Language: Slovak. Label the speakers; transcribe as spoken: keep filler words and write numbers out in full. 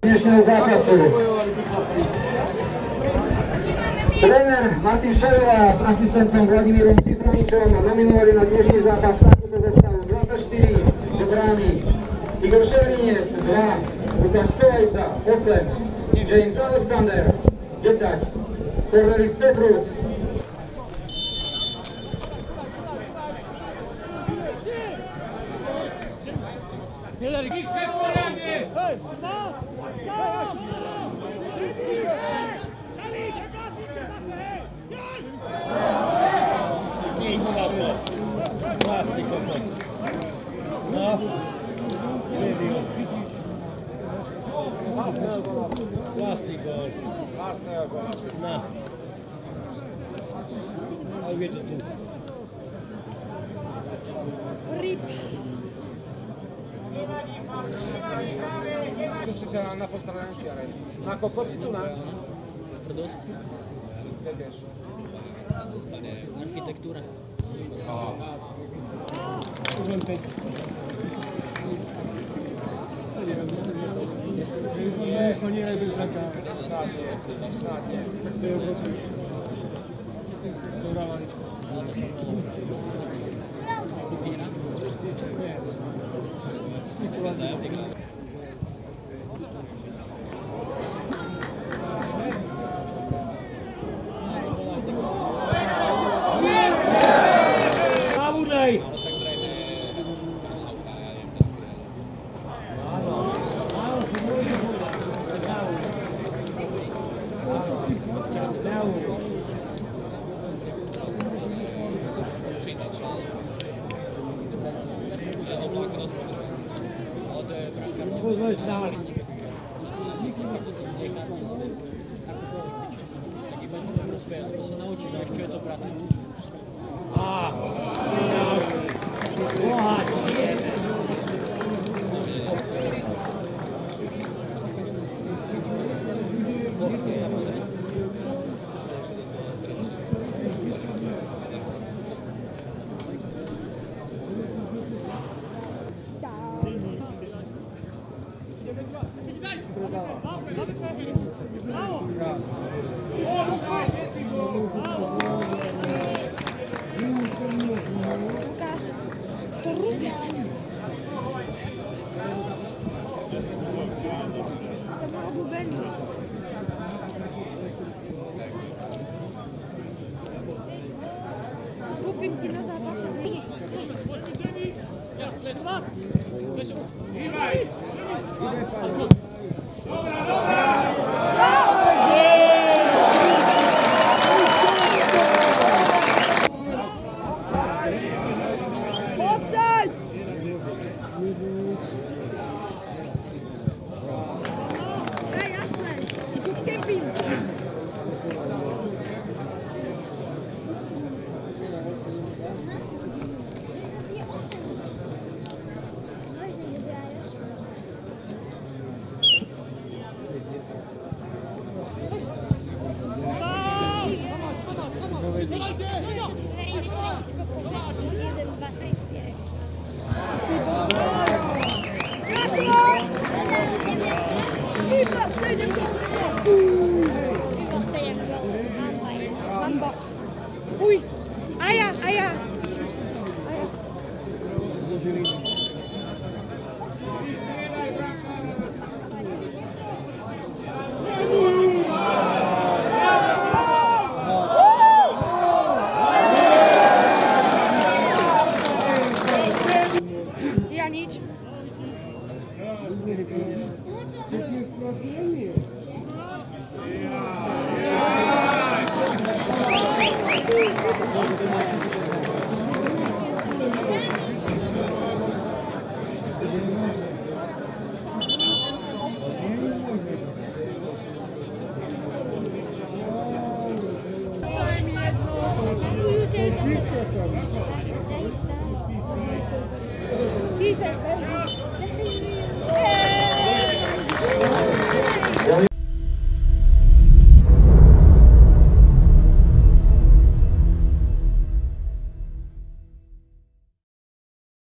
Speaker 1: dnešného zápasu. Tréner Martin Šerová s asistentom Vladimírom Cipraničom nominovali na dnešný zápas takúto zostavu dvadsaťštyri do brány Igor Ševrinec dva, Lukáš Skolajsa osem, James Alexander desať, Cornelis Petrus
Speaker 2: Vlastný gól. Vlastného góla. No. A už je to tu.
Speaker 3: Rip.
Speaker 2: Tu si teda na postranu šiare. Na kokoci tu na?
Speaker 4: Tvrdost.
Speaker 2: Kde vieš?
Speaker 4: Zostane architektúra.
Speaker 2: Aha.
Speaker 5: Už len päť. Nie, ponieraj bez braka.
Speaker 2: Snad nie, snad nie.
Speaker 5: To je obrovské. Dobrá lanička.
Speaker 4: Kupíra.
Speaker 5: Nie. Spíková.
Speaker 2: Zabudaj!
Speaker 4: To sa naučíš, až čo je to práca.
Speaker 3: Lukáš, to Rusia. To má obľúbený. Kúpim ti na zápase. Uj, aja, aja. Ja nič. Dízel.